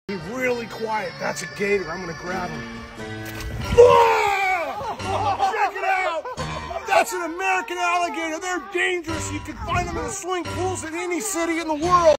Be really quiet. That's a gator. I'm gonna grab him. Whoa! Check it out! That's an American alligator. They're dangerous. You can find them in the swimming pools in any city in the world.